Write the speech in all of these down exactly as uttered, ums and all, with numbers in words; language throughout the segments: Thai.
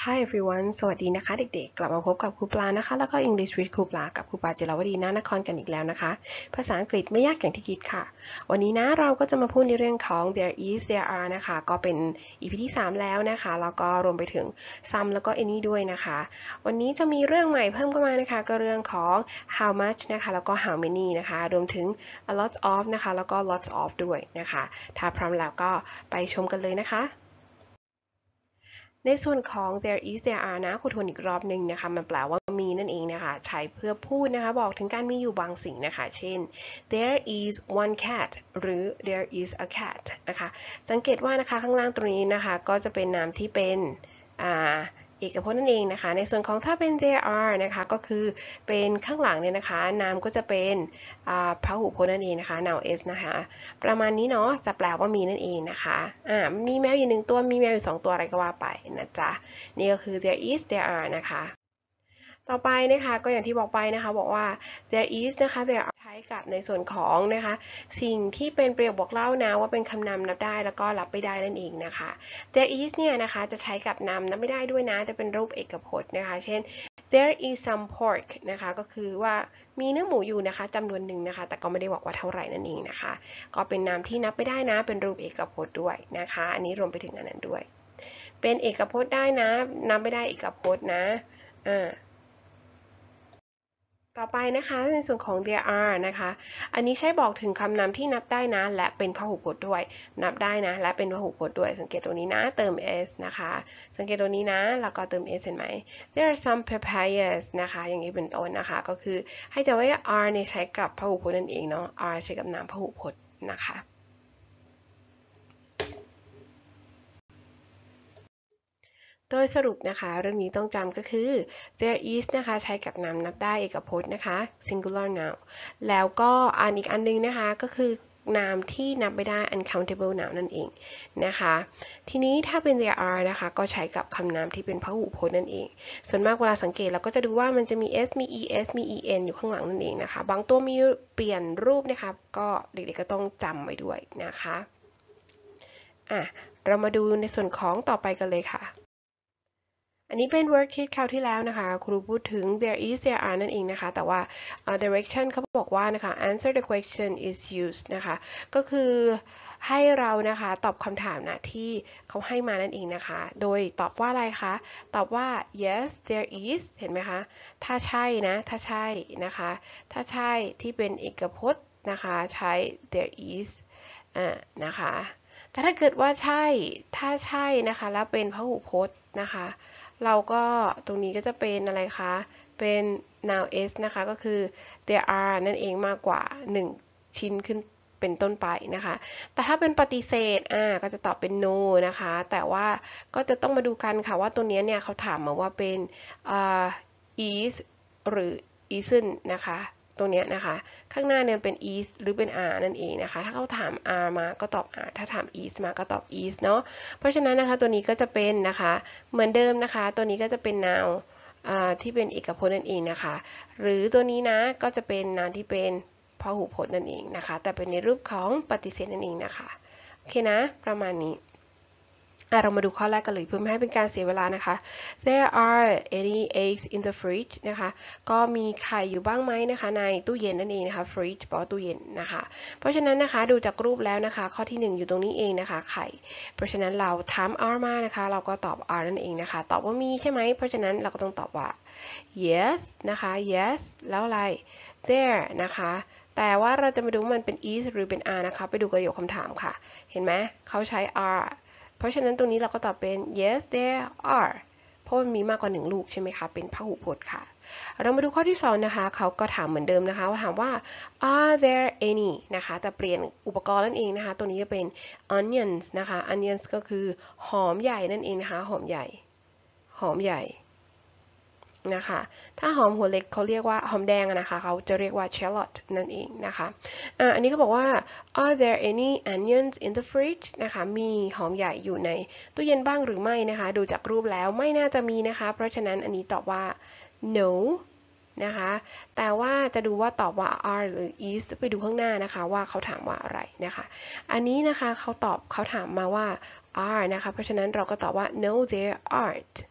Hi everyone สวัสดีนะคะเด็กๆกลับมาพบกับครูปลานะคะแล้วก็ English with ครูปลากับครูปลาจิรวดีนานครกันอีกแล้วนะคะภาษาอังกฤษไม่ยากอย่างที่คิดค่ะวันนี้นะเราก็จะมาพูดในเรื่องของ there is there are นะคะก็เป็น อี พี ที่สามแล้วนะคะแล้วก็รวมไปถึง some แล้วก็ any ด้วยนะคะวันนี้จะมีเรื่องใหม่เพิ่มเข้ามานะคะก็เรื่องของ how much นะคะแล้วก็ how many นะคะรวมถึง a lot of นะคะแล้วก็ lots of ด้วยนะคะถ้าพร้อมแล้วก็ไปชมกันเลยนะคะในส่วนของ there is there are นะครูทวนอีกรอบหนึ่งนะคะมันแปลว่ามีนั่นเองนะคะใช้เพื่อพูดนะคะบอกถึงการมีอยู่บางสิ่งนะคะเช่น there is one cat หรือ there is a cat นะคะสังเกตว่านะคะข้างล่างตรงนี้นะคะก็จะเป็นนามที่เป็นอ่าเอกพจน์นั่นเองนะคะในส่วนของถ้าเป็น there are นะคะก็คือเป็นข้างหลังเนี่ยนะคะนามก็จะเป็นพหูพจน์นั่นเองนะคะ noun s นะคะประมาณนี้เนาะจะแปลว่ามีนั่นเองนะคะอ่ามีแมวอยู่หนึ่งตัวมีแมวอยู่สองตัวอะไรก็ว่าไปนะจ๊ะนี่ก็คือ there is there are นะคะต่อไปนะคะก็อย่างที่บอกไปนะคะบอกว่า there is นะคะ there are ใช้กับในส่วนของนะคะสิ่งที่เป็นประโยคบอกเล่านะว่าเป็นคำนามนับได้แล้วก็รับไม่ได้นั่นเองนะคะ there is เนี่ยนะคะจะใช้กับนามนับไม่ได้ด้วยนะจะเป็นรูปเอกพจน์นะคะเช่น there is some pork นะคะก็คือว่ามีเนื้อหมูอยู่นะคะจำนวนหนึ่งนะคะแต่ก็ไม่ได้บอกว่าเท่าไหร่นั่นเองนะคะก็เป็นนามที่นับไม่ได้นะเป็นรูปเอกพจน์ด้วยนะคะอันนี้รวมไปถึงอันนั้นด้วยเป็นเอกพจน์ได้นะนับไม่ได้เอกพจน์นะอ่าต่อไปนะคะในส่วนของ there are นะคะอันนี้ใช้บอกถึงคำนามที่นับได้นะและเป็นพหูพจน์ด้วยนับได้นะและเป็นพหูพจน์ด้วยสังเกตตรงนี้นะเติม s นะคะสังเกตตรงนี้นะแล้วก็เติม s เห็นไหม there are some papayas นะคะอย่างนี้เป็นต้นนะคะก็คือให้จำไว้ว่า are เนี่ยใช้กับพหูพจน์นั่นเองเนาะ are ใช้กับนามพหูพจน์นะคะโดยสรุปนะคะเรื่องนี้ต้องจำก็คือ there is นะคะใช้กับนามนับได้เอกพจน์นะคะ singular noun แล้วก็อันอีกอันนึงนะคะก็คือนามที่นับไม่ได้ uncountable noun นั่นเองนะคะทีนี้ถ้าเป็น there are นะคะก็ใช้กับคำนามที่เป็นพหูพจน์นั่นเองส่วนมากเวลาสังเกตเราก็จะดูว่ามันจะมี s มี es มี en อยู่ข้างหลังนั่นเองนะคะบางตัวมีเปลี่ยนรูปนะคะก็เด็กๆก็ต้องจำไว้ด้วยนะคะอ่ะเรามาดูในส่วนของต่อไปกันเลยค่ะอันนี้เป็น worksheet คราวที่แล้วนะคะครูพูดถึง there is there are นั่นเองนะคะแต่ว่า uh, direction เขาบอกว่านะคะ answer the question is used นะคะก็คือให้เรานะคะตอบคำถามนะที่เขาให้มานั่นเองนะคะโดยตอบว่าอะไรคะตอบว่า yes there is เห็นไหมคะถ้าใช่นะถ้าใช่นะคะถ้าใช่ที่เป็นเอกพจน์นะคะใช้ there is อ่านะคะแต่ถ้าเกิดว่าใช่ถ้าใช่นะคะแล้วเป็นพหูพจน์นะคะเราก็ตรงนี้ก็จะเป็นอะไรคะเป็น noun s นะคะก็คือ there are นั่นเองมากกว่าหนึ่งชิ้นขึ้นเป็นต้นไปนะคะแต่ถ้าเป็นปฏิเสธอ่าก็จะตอบเป็น no นะคะแต่ว่าก็จะต้องมาดูกันค่ะว่าตัวนี้เนี่ยเขาถามมาว่าเป็น uh, is หรือ isn't นะคะตรงนี้นะคะข้างหน้าเนี่ยเป็น is หรือเป็น are นั่นเองนะคะถ้าเขาถาม are มาก็ตอบ are ถ้าถาม is มาก็ตอบ is เนาะเพราะฉะนั้นนะคะตัวนี้ก็จะเป็นนะคะเหมือนเดิมนะคะตัวนี้ก็จะเป็น noun ที่เป็นเอกพจน์นั่นเองนะคะหรือตัวนี้นะก็จะเป็น noun ที่เป็นพหูพจน์นั่นเองนะคะแต่เป็นในรูปของปฏิเสธนั่นเองนะคะโอเคนะประมาณนี้เรามาดูข้อแรกกันเลยเพื่อไม่ให้เป็นการเสียเวลานะคะ There are any eggs in the fridge นะคะก็มีไข่อยู่บ้างไหมนะคะในตู้เย็นนั่นเองนะคะ fridge แปลว่าตู้เย็นนะคะเพราะฉะนั้นนะคะดูจากรูปแล้วนะคะข้อที่หนึ่งอยู่ตรงนี้เองนะคะไข่เพราะฉะนั้นเราถาม are มานะคะเราก็ตอบ are นั่นเองนะคะตอบว่ามีใช่ไหมเพราะฉะนั้นเราก็ต้องตอบว่า yes นะคะ yes แล้วอะไร there นะคะแต่ว่าเราจะมาดูว่ามันเป็น is หรือเป็น are นะคะไปดูประโยคคำถามค่ะเห็นไหมเขาใช้ areเพราะฉะนั้นตรงนี้เราก็ตอบเป็น yes there are เพราะมันมีมากกว่าหนึ่งลูกใช่ไหมคะเป็นพหูพจน์ค่ะเรามาดูข้อที่สองนะคะเขาก็ถามเหมือนเดิมนะคะว่าถามว่า are there any นะคะแต่เปลี่ยนอุปกรณ์นั่นเองนะคะตัวนี้จะเป็น onions นะคะ onions ก็คือหอมใหญ่นั่นเองนะคะหอมใหญ่หอมใหญ่นะคะถ้าหอมหัวเล็กเขาเรียกว่าหอมแดงนะคะเขาจะเรียกว่า shallot นั่นเองนะคะอ่ะอันนี้ก็บอกว่า are there any onions in the fridge นะคะมีหอมใหญ่อยู่ในตู้เย็นบ้างหรือไม่นะคะดูจากรูปแล้วไม่น่าจะมีนะคะเพราะฉะนั้นอันนี้ตอบว่า no นะคะแต่ว่าจะดูว่าตอบว่า are หรือ is ไปดูข้างหน้านะคะว่าเขาถามว่าอะไรนะคะอันนี้นะคะเขาตอบเขาถามมาว่า are นะคะเพราะฉะนั้นเราก็ตอบว่า no there aren't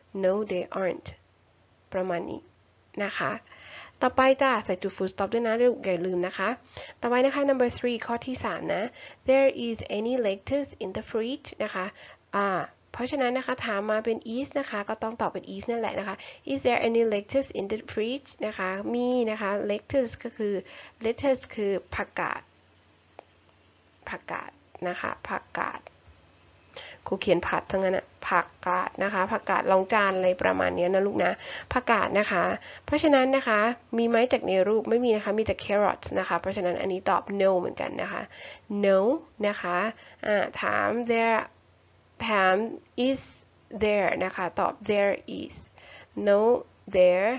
no they aren't ประมาณนี้นะคะต่อไปจ้ะใส่จุด full stop ด้วยนะอย่าลืมนะคะต่อไปนะคะ number three ข้อที่สามนะ there is any lettuce in the fridge นะคะอ่าเพราะฉะนั้นนะคะถามมาเป็น is นะคะก็ต้องตอบเป็น is นั่นแหละนะคะ is there any lettuce in the fridge นะคะมีนะคะ lettuce ก็คือ lettuce คือผักกาดผักกาดนะคะผักกาดครูเขียนผัดทั้งนั้นนะผักกาดนะคะผักกาดรองจานอะไรประมาณนี้นะลูกนะผักกาดนะคะเพราะฉะนั้นนะคะมีไหมจากในรูปไม่มีนะคะมีแต่ carrots นะคะเพราะฉะนั้นอันนี้ตอบ no เหมือนกันนะคะ no นะคะอ่าถาม there ถาม is there นะคะตอบ there is no there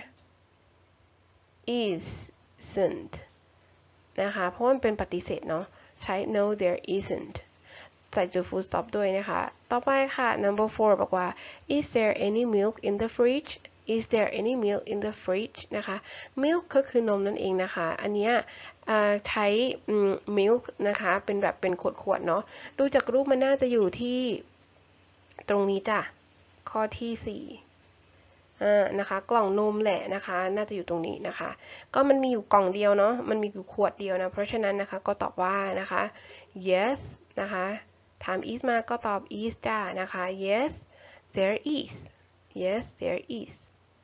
isn't นะคะเพราะมันเป็นปฏิเสธเนาะใช้ no there isn't ใส่จุด full stop ด้วยนะคะต่อไปค่ะ number four บอกว่า is there any milk in the fridge is there any milk in the fridge นะคะ milk ก็คือนมนั่นเองนะคะอันเนี้ยใช้ milk นะคะเป็นแบบเป็นขวดๆเนาะดูจากรูปมันน่าจะอยู่ที่ตรงนี้จ้ะข้อที่สี่นะคะกล่องนมแหละนะคะน่าจะอยู่ตรงนี้นะคะก็มันมีอยู่กล่องเดียวเนาะมันมีอยู่ขวดเดียวนะเพราะฉะนั้นนะคะก็ตอบว่านะคะ yes นะคะถาม is มาก็ตอบ is จ้านะคะ yes there is yes there is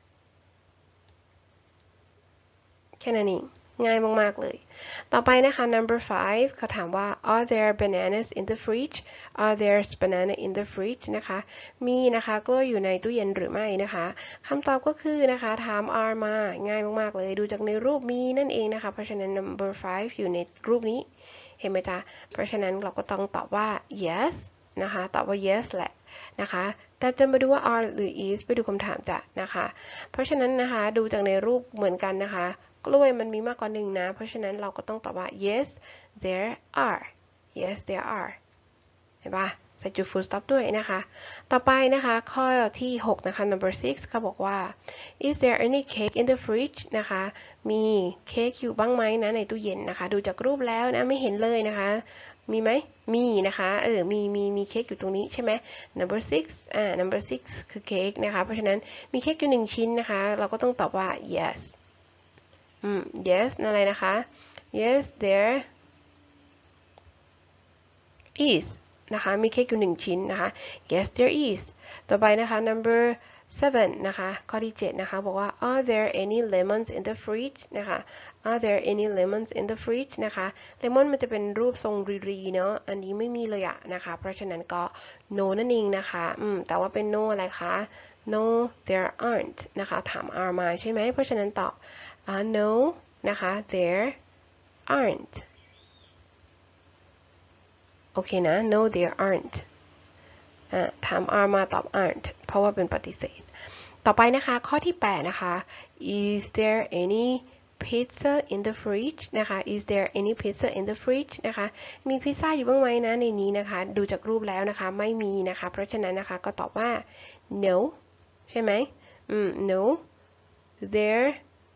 แค่นั้นเองง่ายมากๆเลยต่อไปนะคะ number five เขาถามว่า are there bananas in the fridge are there banana in the fridge นะคะมีนะคะก็อยู่ในตู้เย็นหรือไม่นะคะคำตอบก็คือนะคะถาม are มาง่ายมากๆเลยดูจากในรูปมีนั่นเองนะคะเพราะฉะนั้น number five อยู่ในรูปนี้เห็นไหมจ๊ะเพราะฉะนั้นเราก็ต้องตอบว่า yes นะคะตอบว่า yes แหละนะคะแต่จะมาดูว่า are หรือ is ไปดูคำถามจ้ะนะคะเพราะฉะนั้นนะคะดูจากในรูปเหมือนกันนะคะกล้วยมันมีมากกว่าหนึ่งนะเพราะฉะนั้นเราก็ต้องตอบว่า yes there are yes there are เห็นปะใส่จุด full stop ด้วยนะคะต่อไปนะคะข้อที่หกนะคะ number six เขาบอกว่า is there any cake in the fridge นะคะมีเค้กอยู่บ้างไหมนะในตู้เย็นนะคะดูจากรูปแล้วนะไม่เห็นเลยนะคะมีไหมมีนะคะเออมีมีมีเค้กอยู่ตรงนี้ใช่ไหม number six อ่า number six คือเค้กนะคะเพราะฉะนั้นมีเค้กอยู่หนึ่งชิ้นนะคะเราก็ต้องตอบว่า yes อืม yes อะไรนะคะ yes there is นะคะมีเค้กอยู่หนึ่งชิ้นนะคะ yes there is ต่อไปนะคะ number seven นะคะข้อที่เจ็ดนะคะบอกว่า are there any lemons in the fridge นะคะ are there any lemons in the fridge นะคะ lemon มันจะเป็นรูปทรงรีๆเนาะอันนี้ไม่มีเลยอะนะคะเพราะฉะนั้นก็ no นั่นเองนะคะอืมแต่ว่าเป็น no อะไรคะ no there aren't นะคะถาม are มาใช่ไหมเพราะฉะนั้นตอบ uh, no นะคะ there aren'tโอเคนะ no there aren't ถาม are มาตอบ aren't เพราะว่าเป็นปฏิเสธต่อไปนะคะข้อที่แปดนะคะ is there any pizza in the fridge นะคะ is there any pizza in the fridge นะคะมีพิซซ่าอยู่บ้างไหมนะในนี้นะคะดูจากรูปแล้วนะคะไม่มีนะคะเพราะฉะนั้นนะคะก็ตอบว่า no ใช่ไหมอืม no there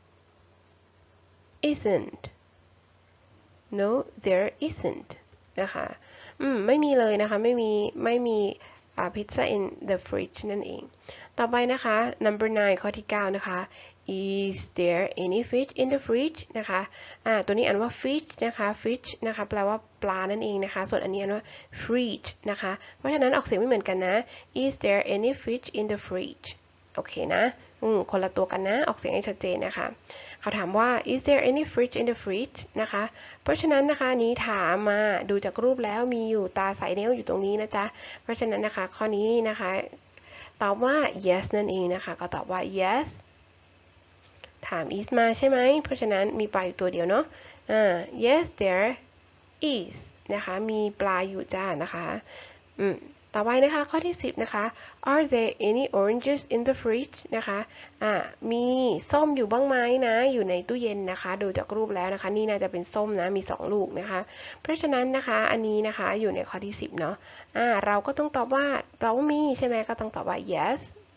isn't no there isn't นะคะอืมไม่มีเลยนะคะไม่มีไม่มีอ่า pizza in the fridge นั่นเองต่อไปนะคะ number nine ข้อที่เก้านะคะ is there any fish in the fridge นะคะอ่าตัวนี้อ่านว่า fish นะคะ fish นะคะแปลว่าปลานั่นเองนะคะส่วนอันนี้อ่านว่า fridge นะคะเพราะฉะนั้นออกเสียงไม่เหมือนกันนะ is there any fish in the fridge โอเคนะอืมคนละตัวกันนะออกเสียงให้ชัดเจนนะคะเขาถามว่า is there any fridge in the fridge นะคะเพราะฉะนั้นนะคะนี้ถามมาดูจากรูปแล้วมีอยู่ตาใสเนี้ยอยู่ตรงนี้นะจ๊ะเพราะฉะนั้นนะคะข้อนี้นะคะตอบว่า yes นั่นเองนะคะก็ตอบว่า yes ถาม is มาใช่ไหมเพราะฉะนั้นมีปลาอยู่ตัวเดียวเนาะอ่า yes there is นะคะมีปลาอยู่จ้านะคะอืมต่อไปนะคะข้อที่สิบนะคะ are there any oranges in the fridge นะคะอ่ามีส้มอยู่บ้างไหมนะอยู่ในตู้เย็นนะคะดูจากรูปแล้วนะคะนี่น่าจะเป็นส้มนะมีสองลูกนะคะเพราะฉะนั้นนะคะอันนี้นะคะอยู่ในข้อที่สิบเนาะอ่าเราก็ต้องตอบว่าเรามีใช่ไหมก็ต้องตอบว่า yes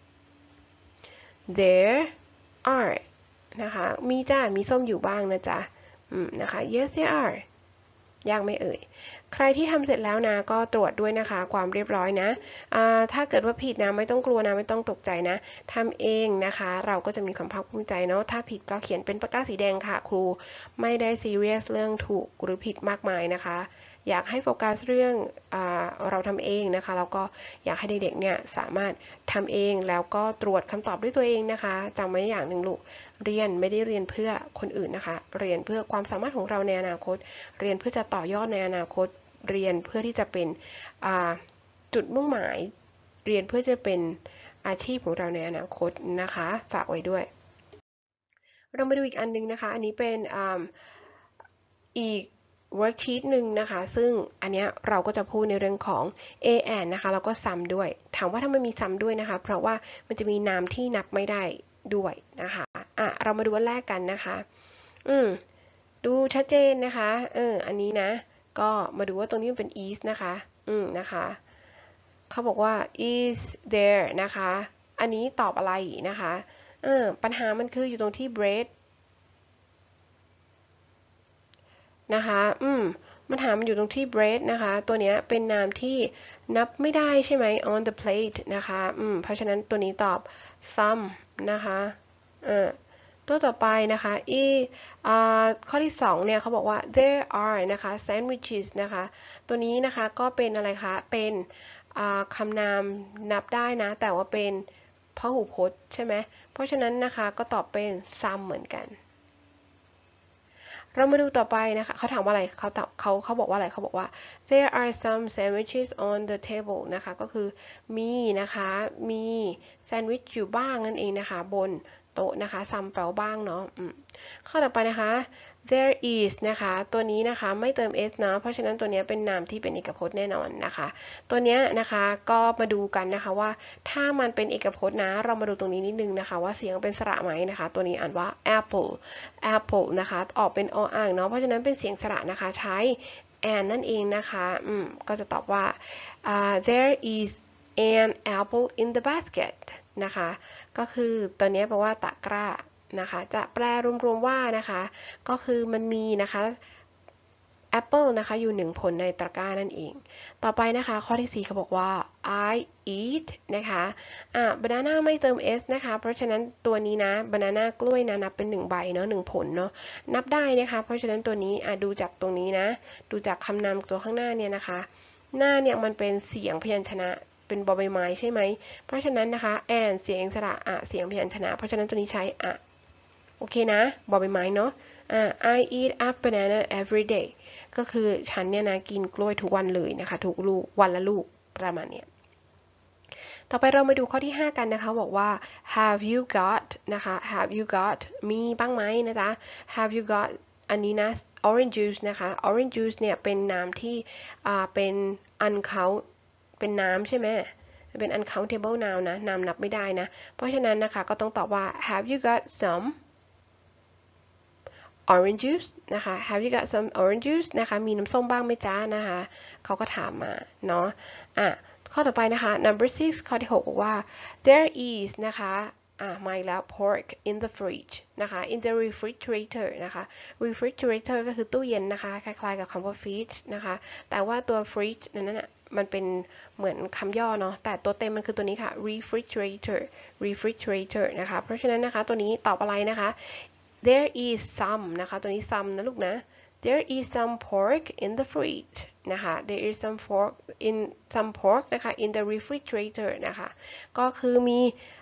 there are นะคะมีจ้ามีส้มอยู่บ้างนะจ๊ะอืมนะคะ yes there are ยากไม่เอ่ยใครที่ทำเสร็จแล้วนะก็ตรวจด้วยนะคะความเรียบร้อยนะถ้าเกิดว่าผิดนะไม่ต้องกลัวนะไม่ต้องตกใจนะทำเองนะคะเราก็จะมีความภาคภูมิใจเนาะถ้าผิดก็เขียนเป็นปากกาสีแดงค่ะครูไม่ได้ซีเรียสเรื่องถูกหรือผิดมากมายนะคะอยากให้โฟกัสเรื่องอเราทำเองนะคะแล้วก็อยากให้เด็กๆเนี่ยสามารถทำเองแล้วก็ตรวจคำตอบด้วยตัวเองนะคะจำไว้อย่างหนึ่งลูกเรียนไม่ได้เรียนเพื่อคนอื่นนะคะเรียนเพื่อความสามารถของเราในอนาคตเรียนเพื่อจะต่อยอดในอนาคตเรียนเพื่อที่จะเป็นจุดมุ่งหมายเรียนเพื่อจะเป็นอาชีพของเราในอนาคตนะคะฝากไว้ด้วยเรามาดูอีกอันนึงนะคะอันนี้เป็นอีก worksheet หนึ่งนะคะซึ่งอันนี้เราก็จะพูดในเรื่องของ a and นะคะแล้วก็ sum ด้วยถามว่าถ้ามันมี sum ด้วยนะคะเพราะว่ามันจะมีนามที่นับไม่ได้ด้วยนะคะอ่ะเรามาดูอันแรกกันนะคะอืมดูชัดเจนนะคะเอออันนี้นะก็มาดูว่าตรงนี้มันเป็น is นะคะอืมนะคะเขาบอกว่า is there นะคะอันนี้ตอบอะไรนะคะเออปัญหามันคืออยู่ตรงที่ breadนะคะอืมมันถามมันอยู่ตรงที่ bread นะคะตัวนี้เป็นนามที่นับไม่ได้ใช่ไหม on the plate นะคะอืมเพราะฉะนั้นตัวนี้ตอบ some นะคะเออตัวต่อไปนะคะอีข้อที่สองเนี่ยเขาบอกว่า there are นะคะ sandwiches นะคะตัวนี้นะคะก็เป็นอะไรคะเป็นคำนามนับได้นะแต่ว่าเป็นพหูพจน์ใช่ไหมเพราะฉะนั้นนะคะก็ตอบเป็น some เหมือนกันเรามาดูต่อไปนะคะเขาถามว่าอะไรเขาตอบเขาเขาบอกว่าอะไรเขาบอกว่า there are some sandwiches on the table นะคะก็คือมีนะคะมีแซนด์วิชอยู่บ้างนั่นเองนะคะบนโต๊ะนะคะ some แปลว่าบ้างเนาะข้อต่อไปนะคะ there is นะคะตัวนี้นะคะไม่เติม s นะเพราะฉะนั้นตัวนี้เป็นนามที่เป็นเอกพจน์แน่นอนนะคะตัวนี้นะคะก็มาดูกันนะคะว่าถ้ามันเป็นเอกพจน์นะเรามาดูตรงนี้นิดนึงนะคะว่าเสียงเป็นสระไหมนะคะตัวนี้อ่านว่า apple apple นะคะออกเป็นออ่างเนาะเพราะฉะนั้นเป็นเสียงสระนะคะใช้ and นั่นเองนะคะอืมก็จะตอบว่า uh, there is an apple in the basket นะคะก็คือตัวนี้แปลว่าตะกร้านะคะจะแปลรวมๆว่านะคะก็คือมันมีนะคะแอปเปิลนะคะอยู่หนึ่งผลในตะกร้านั่นเองต่อไปนะคะข้อที่สี่เขาบอกว่า I eat นะคะอ่ะ banana ไม่เติม s นะคะเพราะฉะนั้นตัวนี้นะ banana กล้วยนะนับเป็นหนึ่งใบเนาะหนึ่งผลเนาะนับได้นะคะเพราะฉะนั้นตัวนี้อ่ะดูจากตรงนี้นะดูจากคำนามตัวข้างหน้าเนี่ยนะคะหน้าเนี่ยมันเป็นเสียงพยัญชนะเป็นบอใบไม้ใช่ไหมเพราะฉะนั้นนะคะ and เสียงสระอะเสียงพยัญชนะเพราะฉะนั้นตัวนี้ใช้อะโอเคนะบอใบไม้เนาะอ่า I eat a banana every day ก็คือฉันเนี่ยนะกินกล้วยทุกวันเลยนะคะทุกลูกวันละลูกประมาณเนี้ยต่อไปเรามาดูข้อที่ห้ากันนะคะบอกว่า have you got นะคะ have you got มีบ้างไหมนะจ๊ะ have you got อันนี้นะ orange juice นะคะ orange juice เนี่ยเป็นน้ำที่อ่าเป็น uncount เป็นน้ำใช่ไหมเป็น uncountable noun นะนามนับไม่ได้นะเพราะฉะนั้นนะคะก็ต้องตอบว่า have you got some orange juice นะคะ have you got some orange juice นะคะมีน้ำส้มบ้างไหมจ๊ะนะคะเขาก็ถามมาเนาะอ่ะข้อต่อไปนะคะ number six ข้อที่หกบอกว่า there is นะคะอ่ะมาอีกแล้ว pork in the fridge นะคะ in the refrigerator นะคะ refrigerator ก็คือตู้เย็นนะคะคล้ายๆกับคำว่า fridge นะคะแต่ว่าตัว fridge นั้นน่ะมันเป็นเหมือนคำย่อเนาะแต่ตัวเต็มมันคือตัวนี้ค่ะ refrigerator refrigerator นะคะเพราะฉะนั้นนะคะตัวนี้ตอบอะไรนะคะ there is some นะคะตัวนี้ some นะลูกนะ there is some pork in the fridge นะคะ there is some pork in some pork นะคะ in the refrigerator นะคะก็คือมี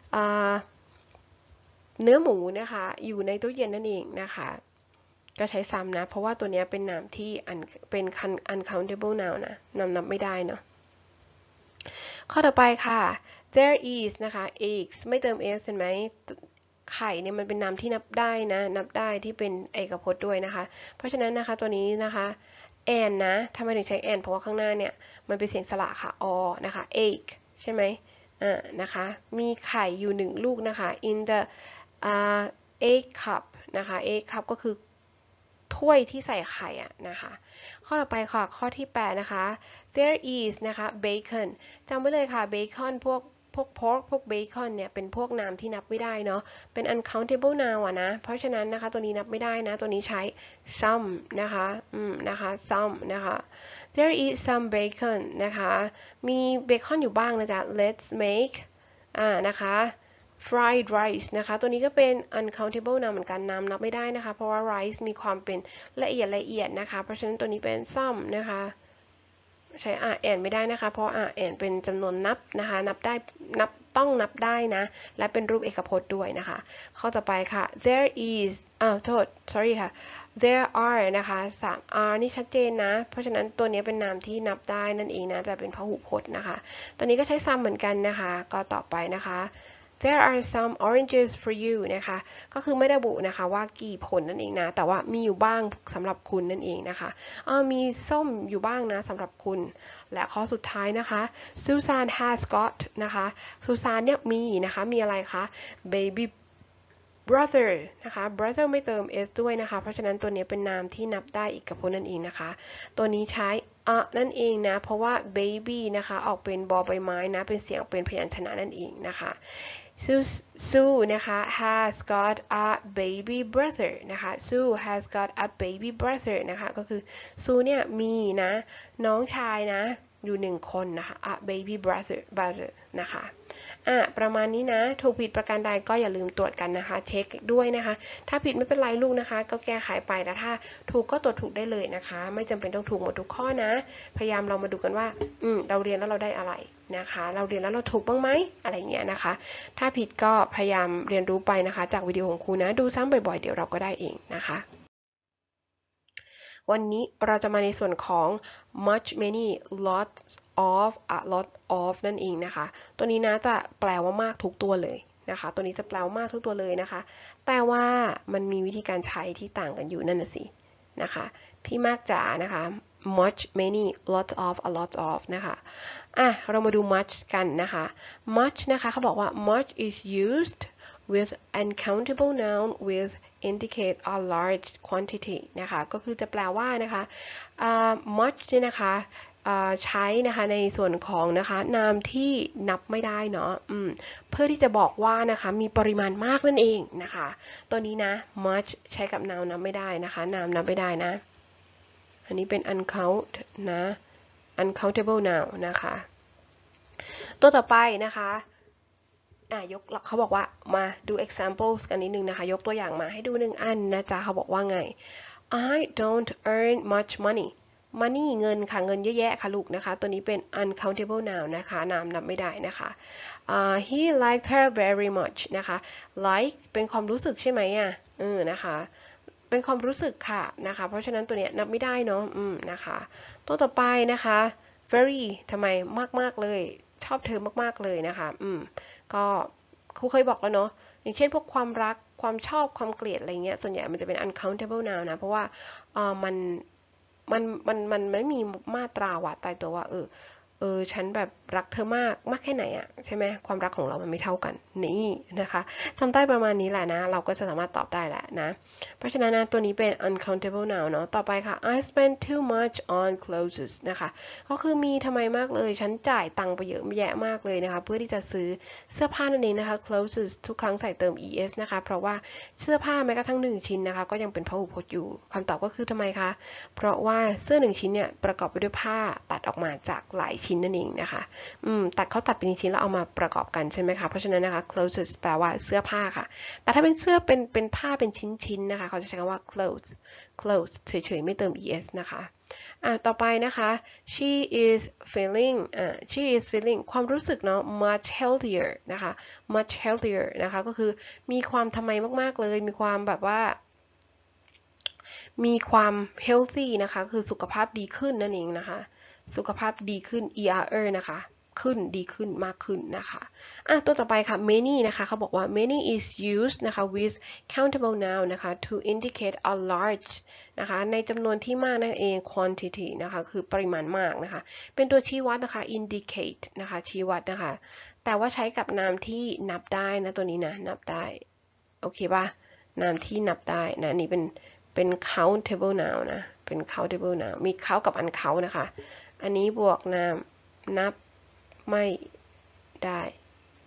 เนื้อหมูนะคะอยู่ในตู้เย็นนั่นเองนะคะก็ใช้ some นะเพราะว่าตัวนี้เป็นนามที่เป็น uncountable noun นะนามนับไม่ได้เนาะข้อต่อไปค่ะ there is นะคะ eggs ไม่เติม s เห็นไหมไข่เนี่ยมันเป็นนามที่นับได้นะนับได้ที่เป็นเอกพจน์ด้วยนะคะเพราะฉะนั้นนะคะตัวนี้นะคะ and นะทำไมถึงใช้ and เพราะว่าข้างหน้าเนี่ยมันเป็นเสียงสระค่ะ อนะคะ egg ใช่ไหมอ่านะคะมีไข่อยู่หนึ่งลูกนะคะ in the uh, egg cup นะคะ egg cup ก็คือถ้วยที่ใส่ไข่อะนะคะข้อต่อไปค่ะข้อที่แปดนะคะ there is นะคะ bacon จำไว้เลยค่ะ bacon พวกพวก pork พวก bacon เนี่ยเป็นพวกนามที่นับไม่ได้เนาะเป็น uncountable noun อะนะเพราะฉะนั้นนะคะตัวนี้นับไม่ได้นะตัวนี้ใช้ some นะคะอืมนะคะ some นะคะ there is some bacon นะคะมีเบคอนอยู่บ้างนะจ๊ะ let's make อ่านะคะ fried rice นะคะตัวนี้ก็เป็น uncountable noun เหมือนกันนามนับไม่ได้นะคะเพราะว่า rice มีความเป็นละเอียดละเอียดนะคะเพราะฉะนั้นตัวนี้เป็น some นะคะใช้ are and ไม่ได้นะคะเพราะ are and เป็นจำนวนนับนะคะนับได้นับต้องนับได้นะและเป็นรูปเอกพจน์ด้วยนะคะข้อต่อไปค่ะ there is อ้าวโทษ sorry ค่ะ there are นะคะสาม are นี่ชัดเจนนะเพราะฉะนั้นตัวนี้เป็นนามที่นับได้นั่นเองนะจะเป็นพหูพจน์นะคะตัวนี้ก็ใช้ some เหมือนกันนะคะก็ต่อไปนะคะ there are some oranges for you นะคะก็คือไม่ได้ระบุนะคะว่ากี่ผลนั่นเองนะแต่ว่ามีอยู่บ้างสำหรับคุณนั่นเองนะคะอ่ามีส้มอยู่บ้างนะสำหรับคุณและข้อสุดท้ายนะคะ Susan has got นะคะ Susan เนี่ยมีนะคะมีอะไรคะ baby brother นะคะ brother ไม่เติม s ด้วยนะคะเพราะฉะนั้นตัวนี้เป็นนามที่นับได้อีกกับพจน์นั่นเองนะคะตัวนี้ใช้อะนั่นเองนะเพราะว่า baby นะคะออกเป็นบอใบไม้นะเป็นเสียงเป็นพยัญชนะนั่นเองนะคะSue Sue นะคะ has got a baby brother นะคะ Sue has got a baby brother นะคะก็คือ Sue เนี่ยมีนะน้องชายนะอยู่หนึ่งคนนะคะ a baby brother brother นะคะอ่ะประมาณนี้นะถูกผิดประการใดก็อย่าลืมตรวจกันนะคะเช็คด้วยนะคะถ้าผิดไม่เป็นไรลูกนะคะก็แก้ไขไปแต่ถ้าถูกก็ตรวจถูกได้เลยนะคะไม่จำเป็นต้องถูกหมดทุกข้อนะพยายามเรามาดูกันว่าอืมเราเรียนแล้วเราได้อะไรนะคะเราเรียนแล้วเราถูกบ้างไหมอะไรเงี้ยนะคะถ้าผิดก็พยายามเรียนรู้ไปนะคะจากวิดีโอของครูนะดูซ้ำบ่อยๆเดี๋ยวเราก็ได้เองนะคะวันนี้เราจะมาในส่วนของ much many lots of a lot of นั่นเองนะคะตัวนี้นะจะแปลว่ามากทุกตัวเลยนะคะตัวนี้จะแปลว่ามากทุกตัวเลยนะคะแต่ว่ามันมีวิธีการใช้ที่ต่างกันอยู่นั่นน่ะสินะคะพี่มากจ๋านะคะ much many lot of a lot of นะคะอ่ะเรามาดู much กันนะคะ much นะคะเขาบอกว่า much is used with uncountable noun with indicate a large quantity นะคะก็คือจะแปลว่านะคะ uh, much เนี่ยนะคะ uh, ใช้นะคะในส่วนของนะคะนามที่นับไม่ได้เนาะเพื่อที่จะบอกว่านะคะมีปริมาณมากนั่นเองนะคะตัวนี้นะ much ใช้กับ noun นับไม่ได้นะคะนามนับไม่ได้นะอันนี้เป็น uncount นะ uncountable noun นะคะตัวต่อไปนะคะอ่ะยกเขาบอกว่ามาดู examples กันนิดนึงนะคะยกตัวอย่างมาให้ดูหนึ่งอันนะจ๊ะเขาบอกว่าไง I don't earn much money money เงินค่ะเงินเยอะแยะค่ะลูกนะคะตัวนี้เป็น uncountable noun นะคะนามนับไม่ได้นะคะ uh, he liked her very much นะคะ like เป็นความรู้สึกใช่ไหมอ่ะเออนะคะเป็นความรู้สึกค่ะนะคะเพราะฉะนั้นตัวเนี้ยนับไม่ได้เนาะอืมนะคะตัวต่อไปนะคะ very ทำไมมากๆเลยชอบเธอมากๆเลยนะคะอืมก็ครูเคยบอกแล้วเนาะอย่างเช่นพวกความรักความชอบความเกลียดอะไรเงี้ยส่วนใหญ่มันจะเป็น uncountable noun นะเพราะว่าเออมันมันมันมันไม่มีมาตราวัดตายตัวว่าเออเออฉันแบบรักเธอมากมากแค่ไหนอะใช่ไหมความรักของเรามันไม่เท่ากันนี่นะคะทำได้ประมาณนี้แหละนะเราก็จะสามารถตอบได้แหละนะเพราะฉะนั้นนะตัวนี้เป็น uncountable noun เนาะต่อไปค่ะ I spend too much on clothes นะคะก็คือมีทำไมมากเลยฉันจ่ายตังค์ไปเยอะแยะมากเลยนะคะเพื่อที่จะซื้อเสื้อผ้านั่นเองนะคะ clothes ทุกครั้งใส่เติม es นะคะเพราะว่าเสื้อผ้าแม้กระทั่งหนึ่งชิ้นนะคะก็ยังเป็นพหูพจน์อยู่คำตอบก็คือทำไมคะเพราะว่าเสื้อหนึ่งชิ้นเนี่ยประกอบไปด้วยผ้าตัดออกมาจากหลายชิ้นนั่นเองนะคะอืมตัดเขาตัดเป็นชิ้นแล้วเอามาประกอบกันใช่ไหมคะเพราะฉะนั้นนะคะ clothes แปลว่าเสื้อผ้าค่ะแต่ถ้าเป็นเสื้อเป็นเป็นผ้าเป็นชิ้นๆนะคะเขาจะใช้คำว่า clothes clothes เฉยๆไม่เติม es นะคะอ่ะต่อไปนะคะ she is feeling อ่า she is feeling ความรู้สึกเนาะ much healthier นะคะ much healthier นะคะก็คือมีความทำไมมากๆเลยมีความแบบว่ามีความ healthy นะคะคือสุขภาพดีขึ้นนั่นเองนะคะสุขภาพดีขึ้น er นะคะขึ้นดีขึ้นมากขึ้นนะคะอ่ะตัวต่อไปค่ะ many นะคะเขาบอกว่า many is usedนะคะ with countable noun นะคะ to indicate a large นะคะในจำนวนที่มากนั่นเอง quantity นะคะคือปริมาณมากนะคะเป็นตัวชี้วัดนะคะ indicate นะคะชี้วัดนะคะแต่ว่าใช้กับนามที่นับได้นะตัวนี้นะนับได้โอเคป่ะนามที่นับได้นะนี่เป็นเป็น countable noun นะเป็น countable noun มี count กับ uncount นะคะอันนี้บวกนามนับไม่ได้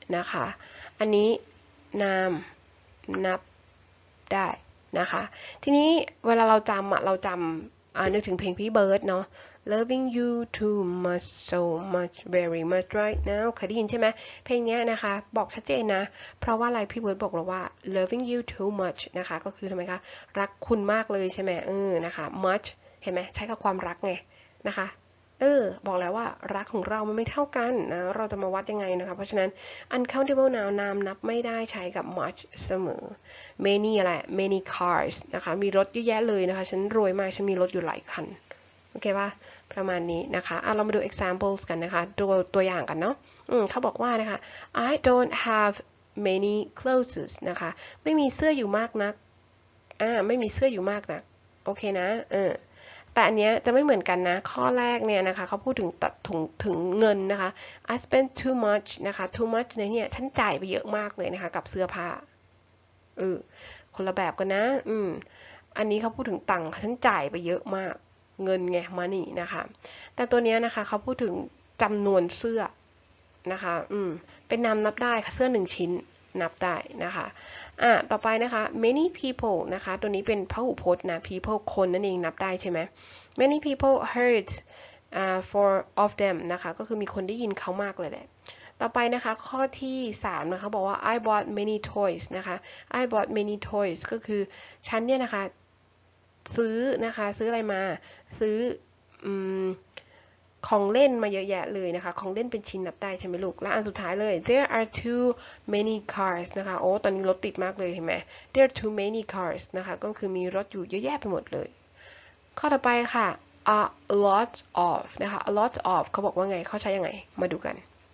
นะคะอันนี้นามนับได้นะคะทีนี้เวลาเราจำอะเราจำนึกถึงเพลงพี่เบิร์ดเนาะ loving you too much so much very much right now เคยได้ยินใช่ไหมเพลงนี้นะคะบอกชัดเจนนะเพราะว่าอะไรพี่เบิร์ดบอกเราว่า loving you too much นะคะก็คือทำไมคะรักคุณมากเลยใช่ไหมเออนะคะ much เห็นไหมใช้กับความรักไงนะคะเออบอกแล้วว่ารักของเรามันไม่เท่ากันนะเราจะมาวัดยังไงนะคะเพราะฉะนั้น uncountable noun นามนับไม่ได้ใช้กับ much เสมอ many อะไร many cars นะคะมีรถเยอะแยะเลยนะคะฉันรวยมากฉันมีรถอยู่หลายคันโอเคป่ะประมาณนี้นะคะอ่ะเรามาดู examples กันนะคะตัวตัวอย่างกันเนาะอืมเขาบอกว่านะคะ I don't have many clothes นะคะไม่มีเสื้ออยู่มากนักอ่าไม่มีเสื้ออยู่มากนักโอเคนะเออแต่อันเนี้ยจะไม่เหมือนกันนะข้อแรกเนี่ยนะคะเขาพูดถึงตัดถึงถึงเงินนะคะ I spend too much นะคะ too much ในเนี่ยฉันจ่ายไปเยอะมากเลยนะคะกับเสื้อผ้าเออคนละแบบกันนะอืมอันนี้เขาพูดถึงตังค์ฉันจ่ายไปเยอะมากเงินไง money นะคะแต่ตัวนี้นะคะเขาพูดถึงจำนวนเสื้อนะคะอืมเป็นนามนับได้ค่ะเสื้อหนึ่งชิ้นนับได้นะคะอ่ะต่อไปนะคะ many people นะคะตัวนี้เป็นพหูพจน์นะ people คนนั่นเองนับได้ใช่ไหม many people heard uh, for of them นะคะก็คือมีคนได้ยินเขามากเลยแหละต่อไปนะคะข้อที่สามนะคะบอกว่า I bought many toys นะคะ I bought many toys ก็คือฉันเนี่ยนะคะซื้อนะคะซื้ออะไรมาซื้ออืมของเล่นมาเยอะแยะเลยนะคะของเล่นเป็นชิ้นนับได้ใช่ไหมลูกและอันสุดท้ายเลย there are too many cars นะคะโอ้ตอนนี้รถติดมากเลยเห็นไหม there are too many cars นะคะก็คือมีรถอยู่เยอะแยะไปหมดเลยข้อต่อไปค่ะ a lot of นะคะ a lot of เขาบอกว่าไงเขาใช้ยังไงมาดูกัน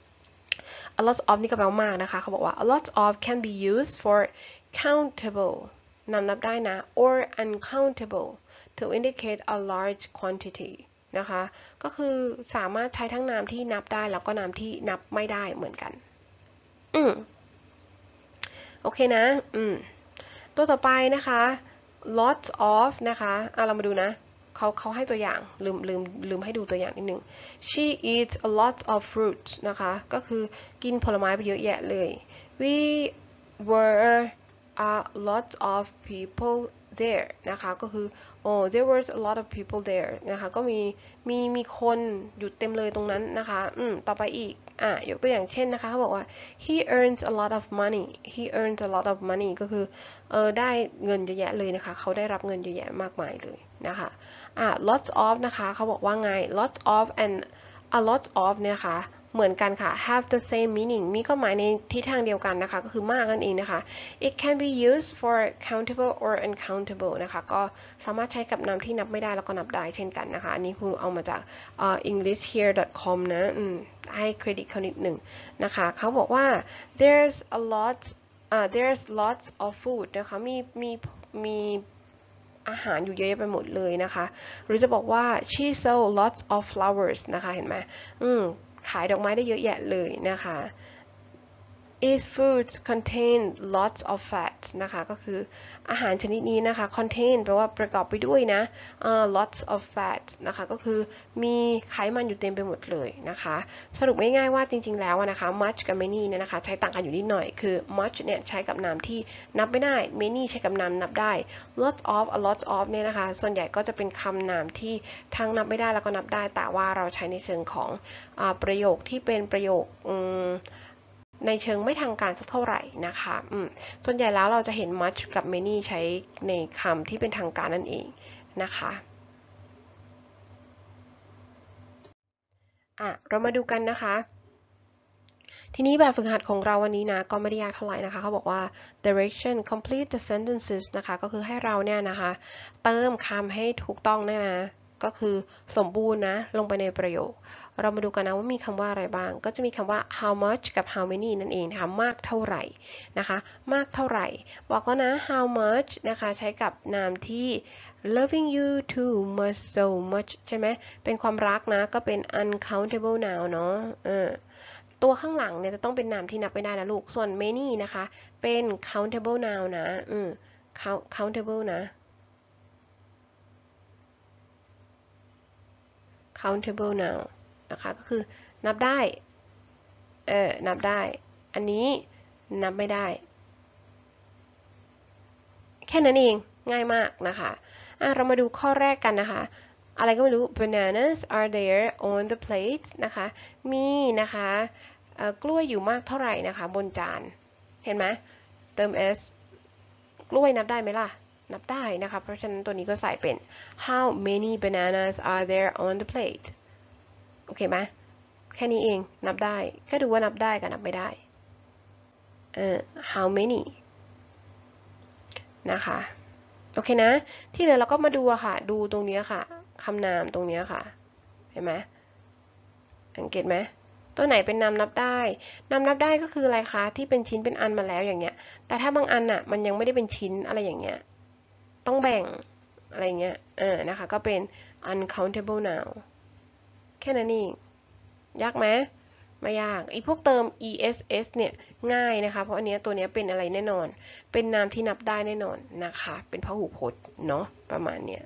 a lot of นี่ก็แปลว่ามากนะคะเขาบอกว่า a lot of can be used for countable นำนับได้นะ or uncountable to indicate a large quantity นะคะก็คือสามารถใช้ทั้งนามที่นับได้แล้วก็นามที่นับไม่ได้เหมือนกันอืมโอเคนะอืมตัวต่อไปนะคะ lots of นะคะอ่ะเรามาดูนะเขาเขาให้ตัวอย่างลืมลืมลืมให้ดูตัวอย่างนิดนึง she eats a lot of fruit นะคะก็คือกินผลไม้ไปเยอะแยะเลย we were a lot of people there นะคะก็คือ oh there was a lot of people there นะคะก็มีมีมีคนอยู่เต็มเลยตรงนั้นนะคะอืมต่อไปอีกอ่ะยกตัวอย่างเช่นนะคะเขาบอกว่า he earns a lot of money he earns a lot of money ก็คือเออได้เงินเยอะแยะเลยนะคะเขาได้รับเงินเยอะแยะมากมายเลยนะคะอ่ะ lots of นะคะเขาบอกว่าไง lots of and a lot of เนี่ยค่ะเหมือนกันค่ะ have the same meaning มีความหมายในทิศทางเดียวกันนะคะก็คือมากนั่นเองนะคะ it can be used for countable or uncountable นะคะก็สามารถใช้กับนามที่นับไม่ได้แล้วก็นับได้เช่นกันนะคะอันนี้ครูเอามาจาก uh, english here dot com นะอืมให้เครดิตเขานิดหนึ่งนะคะเขาบอกว่า there's a lot uh, there's lots of food นะคะมีมีมีอาหารอยู่เยอะแยะไปหมดเลยนะคะหรือจะบอกว่า she sold lots of flowers นะคะเห็นไหมอืมขายดอกไม้ได้เยอะแยะเลยนะคะ Its foods contain lots of fat นะคะก็คืออาหารชนิดนี้นะคะ contain แปลว่าประกอบไปด้วยนะ uh, lots of fat นะคะก็คือมีไขมันอยู่เต็มไปหมดเลยนะคะสรุปง่ายๆว่าจริงๆแล้วนะคะ much กับ many เนี่ยนะคะใช้ต่างกันอยู่นิดหน่อยคือ much เนี่ยใช้กับนามที่นับไม่ได้ many ใช้กับนามนับได้ lot of a lot of เนี่ยนะคะส่วนใหญ่ก็จะเป็นคำนามที่ทั้งนับไม่ได้แล้วก็นับได้แต่ว่าเราใช้ในเชิงของอ่าประโยคที่เป็นประโยคอืมในเชิงไม่ทางการสักเท่าไหร่นะคะอืมส่วนใหญ่แล้วเราจะเห็น much กับ many ใช้ในคำที่เป็นทางการนั่นเองนะคะอ่ะเรามาดูกันนะคะทีนี้แบบฝึกหัดของเราวันนี้นะก็ไม่ได้ยากเท่าไหร่นะคะเขาบอกว่า direction complete the sentences นะคะก็คือให้เราเนี่ยนะคะเติมคำให้ถูกต้องเนี่ยนะก็คือสมบูรณ์นะลงไปในประโยคเรามาดูกันนะว่ามีคำว่าอะไรบ้างก็จะมีคำว่า how much กับ how many นั่นเองนะคะมากเท่าไหร่นะคะมากเท่าไหร่บอกแล้วนะ how much นะคะใช้กับนามที่ loving you too much so much ใช่ไหมเป็นความรักนะก็เป็น uncountable noun เนาะเออตัวข้างหลังเนี่ยจะต้องเป็นนามที่นับไม่ได้นะลูกส่วน many นะคะเป็น countable noun นะอืม count countable นะ countable noun นะคะก็คือนับได้เออนับได้อันนี้นับไม่ได้แค่นั้นเองง่ายมากนะคะอ่ะเรามาดูข้อแรกกันนะคะอะไรก็ไม่รู้ bananas are there on the plate นะคะมีนะคะกล้วยอยู่มากเท่าไหร่นะคะบนจานเห็นไหมเติม s กล้วยนับได้ไหมล่ะนับได้นะคะเพราะฉะนั้นตัวนี้ก็ใส่เป็น how many bananas are there on the plate โอเคไหมแค่นี้เองนับได้ก็ดูว่านับได้กับนับไม่ได้เออ how many นะคะโอเคนะที่เหลือเราก็มาดูอะค่ะดูตรงนี้ค่ะคำนามตรงนี้ค่ะเห็นไหมสังเกตไหมตัวไหนเป็นนามนับได้นามนับได้ก็คืออะไรคะที่เป็นชิ้นเป็นอันมาแล้วอย่างเงี้ยแต่ถ้าบางอันอะมันยังไม่ได้เป็นชิ้นอะไรอย่างเงี้ยต้องแบ่งอะไรเงี้ยเออนะคะก็เป็น uncountable noun แค่นั้นเองยากไหมไม่ยากไอ้พวกเติม ess เนี่ยง่ายนะคะเพราะอันนี้ตัวนี้เป็นอะไรแน่นอนเป็นนามที่นับได้แน่นอนนะคะเป็นพหูพจน์เนาะประมาณเนี้ย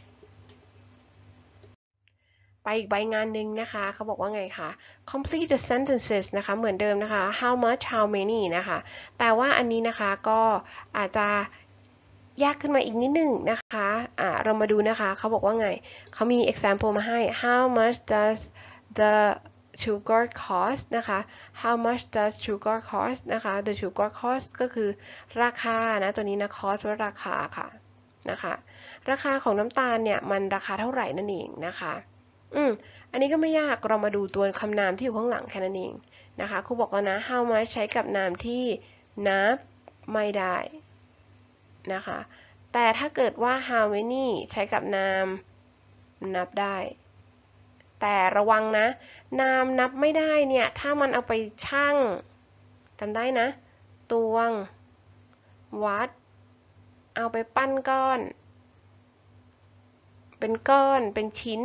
ไปอีกใบงานหนึ่งนะคะเขาบอกว่าไงคะ complete the sentences นะคะเหมือนเดิมนะคะ how much how many นะคะแต่ว่าอันนี้นะคะก็อาจจะยากขึ้นมาอีกนิดหนึ่งนะคะอ่าเรามาดูนะคะเขาบอกว่าไงเขามี example มาให้ how much does the sugar cost นะคะ how much does sugar cost นะคะ the sugar cost ก็คือราคานะตัวนี้นะ cost ว่าราคาค่ะนะคะราคาของน้ำตาลเนี่ยมันราคาเท่าไหร่นั่นเองนะคะอืมอันนี้ก็ไม่ยากเรามาดูตัวคำนามที่อยู่ข้างหลังแค่นั้นเองนะคะครูบอกแล้วนะ how much ใช้กับนามที่นับไม่ได้นะคะแต่ถ้าเกิดว่า how many ใช้กับนามนับได้แต่ระวังนะนามนับไม่ได้เนี่ยถ้ามันเอาไปชั่งจำได้นะตวงวัดเอาไปปั้นก้อนเป็นก้อนเป็นชิ้น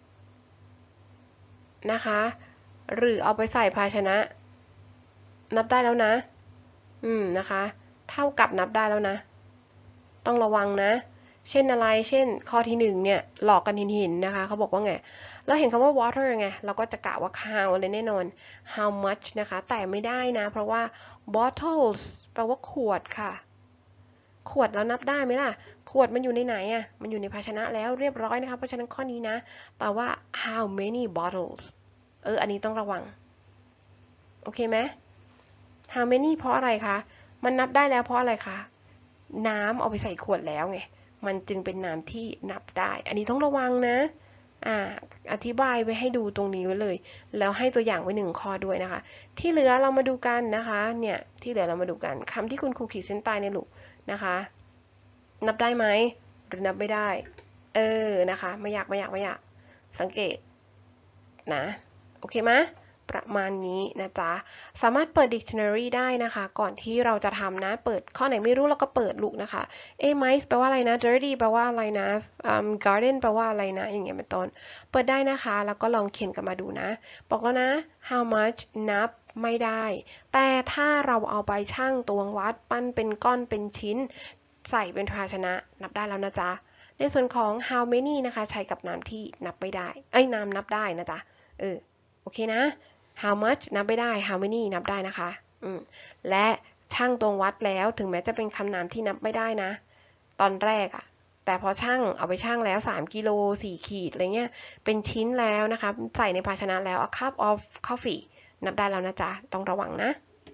นะคะหรือเอาไปใส่ภาชนะนับได้แล้วนะอืมนะคะเท่ากับนับได้แล้วนะต้องระวังนะเช่นอะไรเช่นข้อที่หนึ่งเนี่ยหลอกกันหินๆนะคะเขาบอกว่าไงเราเห็นคำว่า water ไงเราก็จะกะว่า how เลยแน่นอน how much นะคะแต่ไม่ได้นะเพราะว่า bottles แปลว่าขวดค่ะขวดแล้วนับได้ไหมล่ะขวดมันอยู่ในไหนอ่ะมันอยู่ในภาชนะแล้วเรียบร้อยนะคะเพราะฉะนั้นข้อนี้นะแต่ว่า how many bottles เอออันนี้ต้องระวังโอเคไหม how many เพราะอะไรคะมันนับได้แล้วเพราะอะไรคะน้ำเอาไปใส่ขวดแล้วไงมันจึงเป็นน้ำที่นับได้อันนี้ต้องระวังนะอ่าอธิบายไว้ให้ดูตรงนี้ไว้เลยแล้วให้ตัวอย่างไว้หนึ่งข้อด้วยนะคะที่เหลือเรามาดูกันนะคะเนี่ยที่เหลือเรามาดูกันคำที่คุณครูขีดเส้นใต้ในลูกนะคะนับได้ไหมหรือนับไม่ได้เออนะคะไม่อยากไม่อยากไม่อยากสังเกตนะโอเคไหมประมาณนี้นะจ๊ะสามารถเปิด dictionary ได้นะคะก่อนที่เราจะทำนะเปิดข้อไหนไม่รู้เราก็เปิดลูกนะคะเอ้ mice แปลว่าอะไรนะ dirty แปลว่าอะไรนะ um, garden แปลว่าอะไรนะอย่างเงี้ยเป็นต้นเปิดได้นะคะแล้วก็ลองเขียนกันมาดูนะบอกแล้วนะ how much นับไม่ได้แต่ถ้าเราเอาไปชั่งตวงวัดปั้นเป็นก้อนเป็นชิ้นใส่เป็นภาชนะนับได้แล้วนะจ๊ะในส่วนของ how many นะคะใช้กับนามที่นับไม่ได้เอ้ยนามนับได้นะจ๊ะเออโอเคนะ how much นับไม่ได้ how many นับได้นะคะอืมและช่างตวงวัดแล้วถึงแม้จะเป็นคำนามที่นับไม่ได้นะตอนแรกอะแต่พอช่างเอาไปช่างแล้วสามกิโลสี่ขีดอะไรเงี้ยเป็นชิ้นแล้วนะคะใส่ในภาชนะแล้ว a cup of coffee นับได้แล้วนะจ๊ะต้องระวังนะ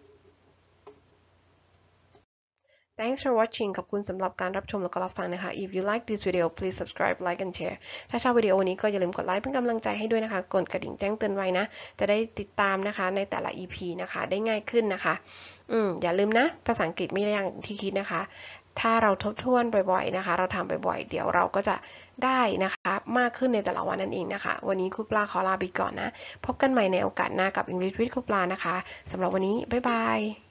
Thanks for watching ขอบคุณสำหรับการรับชมและก็รับฟังนะคะ If you like this video please subscribe like and share ถ้าชอบวิดีโอนี้ก็อย่าลืมกดไลค์เป็นกำลังใจให้ด้วยนะคะกดกระดิ่งแจ้งเตือนไว้นะจะได้ติดตามนะคะในแต่ละ อี พี นะคะได้ง่ายขึ้นนะคะอืมอย่าลืมนะภาษาอังกฤษไม่ได้อย่างที่คิดนะคะถ้าเราทบทวนบ่อยๆนะคะเราทำบ่อยๆเดี๋ยวเราก็จะได้นะคะมากขึ้นในแต่ละวันนั่นเองนะคะวันนี้ครูปลาขอลาไปก่อนนะพบกันใหม่ในโอกาสหน้ากับ English with ครูปลานะคะสำหรับวันนี้บ๊ายบาย